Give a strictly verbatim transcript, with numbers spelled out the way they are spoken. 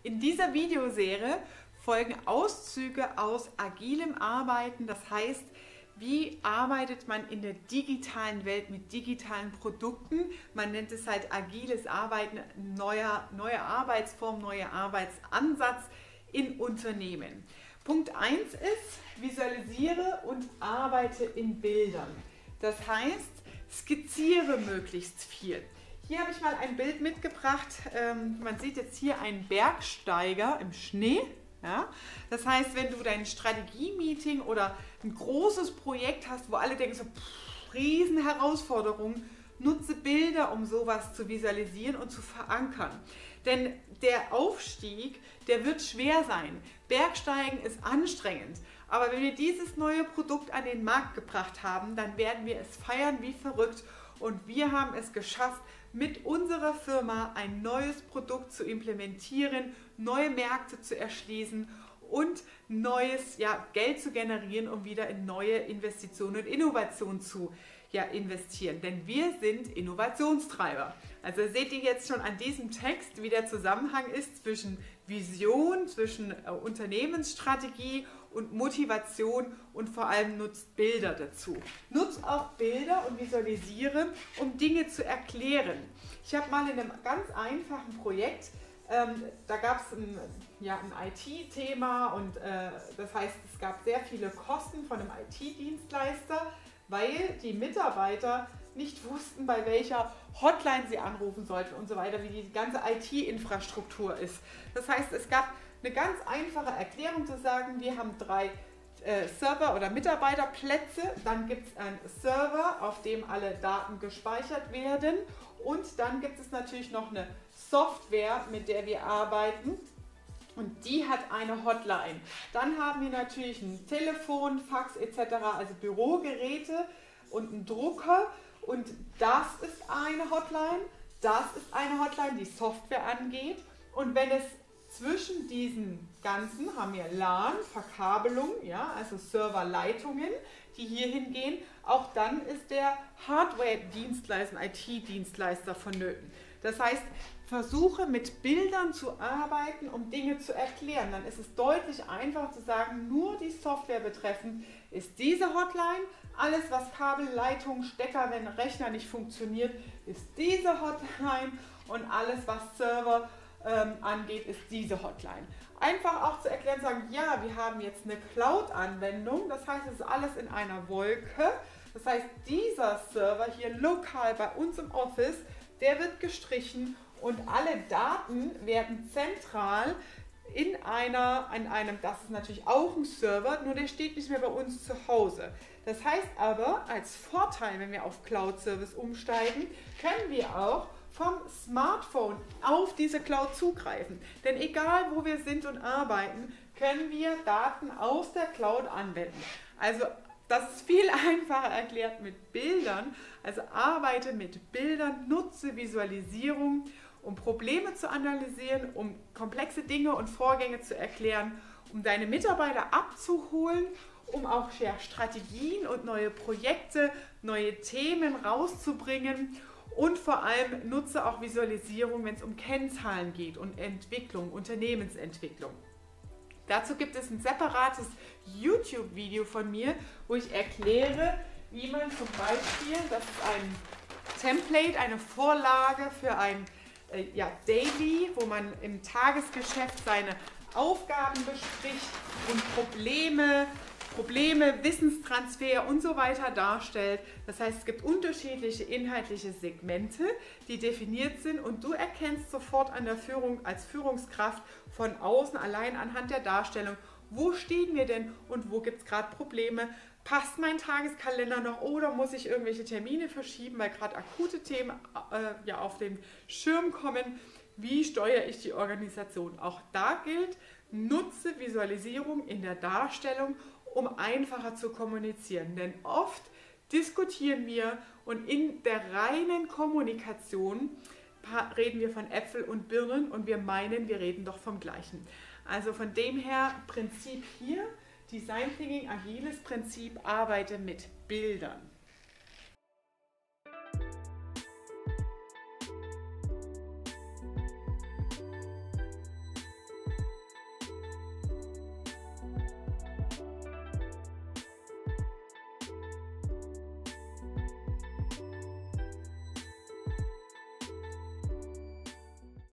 In dieser Videoserie folgen Auszüge aus agilem Arbeiten, das heißt, wie arbeitet man in der digitalen Welt mit digitalen Produkten? Man nennt es halt agiles Arbeiten, neuer, neue Arbeitsform, neuer Arbeitsansatz in Unternehmen. Punkt eins ist, visualisiere und arbeite in Bildern. Das heißt, skizziere möglichst viel. Hier habe ich mal ein Bild mitgebracht. Ähm, man sieht jetzt hier einen Bergsteiger im Schnee. Ja? Das heißt, wenn du dein Strategie-Meeting oder ein großes Projekt hast, wo alle denken, so, pff, Riesenherausforderung, nutze Bilder, um sowas zu visualisieren und zu verankern. Denn der Aufstieg, der wird schwer sein. Bergsteigen ist anstrengend. Aber wenn wir dieses neue Produkt an den Markt gebracht haben, dann werden wir es feiern wie verrückt. Und wir haben es geschafft, mit unserer Firma ein neues Produkt zu implementieren, neue Märkte zu erschließen und neues ja, Geld zu generieren, um wieder in neue Investitionen und Innovationen zu ja, investieren. Denn wir sind Innovationstreiber. Also seht ihr jetzt schon an diesem Text, wie der Zusammenhang ist zwischen Vision, zwischen äh, Unternehmensstrategie und Motivation und vor allem nutzt Bilder dazu. Nutzt auch Bilder und visualisiere, um Dinge zu erklären. Ich habe mal in einem ganz einfachen Projekt, ähm, da gab es ein, ja, ein I T-Thema und äh, das heißt, es gab sehr viele Kosten von einem I T-Dienstleister, weil die Mitarbeiter nicht wussten, bei welcher Hotline sie anrufen sollten und so weiter, wie die ganze I T-Infrastruktur ist. Das heißt, es gab eine ganz einfache Erklärung zu sagen, wir haben drei äh, Server- oder Mitarbeiterplätze, dann gibt es einen Server, auf dem alle Daten gespeichert werden und dann gibt es natürlich noch eine Software, mit der wir arbeiten. Und die hat eine Hotline. Dann haben wir natürlich ein Telefon, Fax et cetera, also Bürogeräte und einen Drucker. Und das ist eine Hotline, das ist eine Hotline, die Software angeht. Und wenn es zwischen diesen ganzen haben wir LAN, Verkabelung, ja, also Serverleitungen, die hier hingehen. Auch dann ist der Hardware-Dienstleister, I T-Dienstleister vonnöten. Das heißt, versuche mit Bildern zu arbeiten, um Dinge zu erklären. Dann ist es deutlich einfacher zu sagen, nur die Software betreffend ist diese Hotline. Alles, was Kabel, Leitung, Stecker, wenn ein Rechner nicht funktioniert, ist diese Hotline. Und alles, was Server ähm, angeht, ist diese Hotline. Einfach auch zu erklären, sagen, ja, wir haben jetzt eine Cloud-Anwendung. Das heißt, es ist alles in einer Wolke. Das heißt, dieser Server hier lokal bei uns im Office, der wird gestrichen und alle Daten werden zentral in, einer, in einem, das ist natürlich auch ein Server, nur der steht nicht mehr bei uns zu Hause. Das heißt aber, als Vorteil, wenn wir auf Cloud-Service umsteigen, können wir auch vom Smartphone auf diese Cloud zugreifen. Denn egal, wo wir sind und arbeiten, können wir Daten aus der Cloud anwenden. Also das ist viel einfacher erklärt mit Bildern. Also arbeite mit Bildern, nutze Visualisierung, um Probleme zu analysieren, um komplexe Dinge und Vorgänge zu erklären, um deine Mitarbeiter abzuholen, um auch ja, Strategien und neue Projekte, neue Themen rauszubringen. Und vor allem nutze auch Visualisierung, wenn es um Kennzahlen geht und Entwicklung, Unternehmensentwicklung. Dazu gibt es ein separates YouTube-Video von mir, wo ich erkläre, wie man zum Beispiel, das ist ein Template, eine Vorlage für ein äh, ja, Daily, wo man im Tagesgeschäft seine Aufgaben bespricht und Probleme, Probleme, Wissenstransfer und so weiter darstellt. Das heißt, es gibt unterschiedliche inhaltliche Segmente, die definiert sind und du erkennst sofort an der Führung als Führungskraft von außen allein anhand der Darstellung, wo stehen wir denn und wo gibt es gerade Probleme. Passt mein Tageskalender noch oder muss ich irgendwelche Termine verschieben, weil gerade akute Themen äh, ja, auf den Schirm kommen? Wie steuere ich die Organisation? Auch da gilt, nutze Visualisierung in der Darstellung, um einfacher zu kommunizieren. Denn oft diskutieren wir und in der reinen Kommunikation reden wir von Äpfel und Birnen und wir meinen, wir reden doch vom Gleichen. Also von dem her, Prinzip hier, Design Thinking, agiles Prinzip, arbeite mit Bildern.